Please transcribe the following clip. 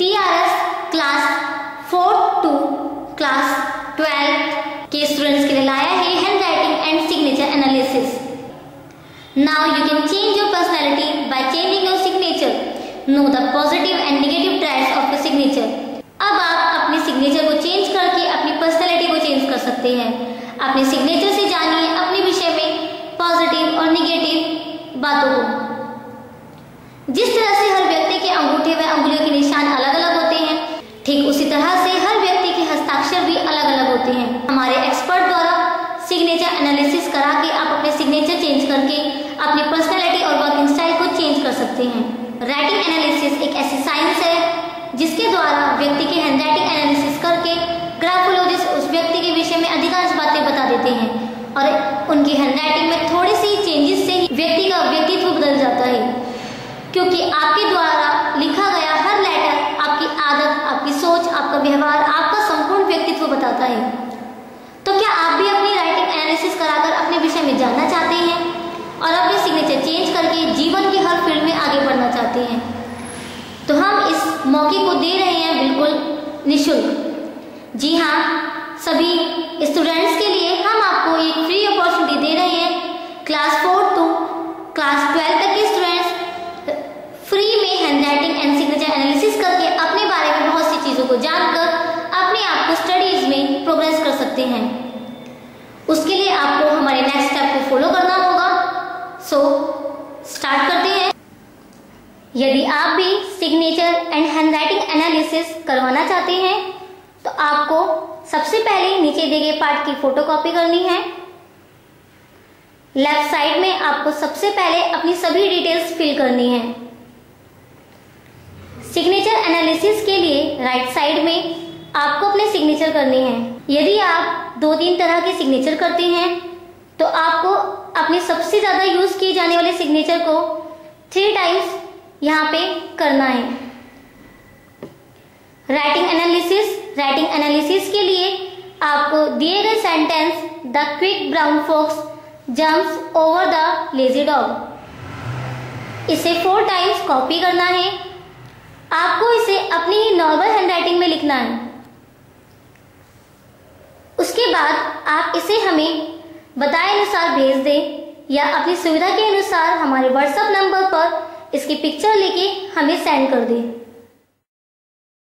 TRS class 4 to class 12 के students के लिए लाया है handwriting and signature analysis. Now you can change your personality by changing your signature. Know the positive and negative traits of your signature. अब आप अपने signature को change करके अपनी पर्सनैलिटी को चेंज कर सकते हैं। अपने सिग्नेचर से जानिए अपने विषय में पॉजिटिव और नेगेटिव बातों को। जिस तरह से हर व्यक्ति के अंगूठे व अंगुलियों के निशान अलग अलग होते हैं, ठीक उसी तरह से हर व्यक्ति के हस्ताक्षर भी अलग अलग होते हैं। हमारे एक्सपर्ट द्वारा सिग्नेचर एनालिसिस करा के आप अपने सिग्नेचर चेंज करके अपनी पर्सनैलिटी और वर्किंग स्टाइल को चेंज कर सकते हैं। राइटिंग एनालिसिस एक ऐसी साइंस है जिसके द्वारा व्यक्ति के हैंड राइटिंग एनालिसिस करके ग्राफोलॉजिस्ट उस व्यक्ति के विषय में अधिकांश बातें बता देते हैं और उनकी हैंड राइटिंग में थोड़े से चेंजेस से ही व्यक्ति का व्यक्तित्व बदल जाता है, क्योंकि आपके द्वारा लिखा गया हर लेटर आपकी आदत, आपकी सोच, आपका व्यवहार, आपका संपूर्ण व्यक्तित्व बताता है। तो क्या आप भी अपनी राइटिंग एनालिसिस कराकर अपने विषय में जानना चाहते हैं और अपने सिग्नेचर चेंज करके जीवन के हर फील्ड में आगे बढ़ना चाहते हैं? तो हम इस मौके को दे रहे हैं बिल्कुल निःशुल्क। जी हाँ, सभी स्टूडेंट्स के लिए हम आपको एक फ्री अपॉर्चुनिटी दे रहे हैं। क्लास 4 to क्लास 12 तक के स्टूडेंट्स फ्री में handwriting and signature analysis करके अपने बारे में बहुत सी चीजों को जानकर अपने आप को स्टडीज में प्रोग्रेस कर सकते हैं। उसके लिए आपको हमारे नेक्स्ट स्टेप को फॉलो करना होगा। सो स्टार्ट करते हैं। यदि आप भी signature and handwriting analysis करवाना चाहते हैं तो आपको सबसे पहले नीचे दिए गए पार्ट की फोटोकॉपी करनी है। लेफ्ट साइड में आपको सबसे पहले अपनी सभी डिटेल्स फिल करनी है। सिग्नेचर एनालिसिस के लिए राइट साइड में आपको अपने सिग्नेचर करनी है। यदि आप 2-3 तरह के सिग्नेचर करते हैं तो आपको अपने सबसे ज्यादा यूज किए जाने वाले सिग्नेचर को 3 टाइम्स यहाँ पे करना है। राइटिंग एनालिसिस के लिए आपको दिए गए sentence the quick brown fox jumps over the lazy dog, इसे 4 टाइम्स कॉपी करना है। आपको इसे अपनी ही नॉर्मल हैंडराइटिंग में लिखना है। उसके बाद आप इसे हमें बताए अनुसार भेज दें या अपनी सुविधा के अनुसार हमारे व्हाट्सएप नंबर पर इसकी पिक्चर लेके हमें सेंड कर दें।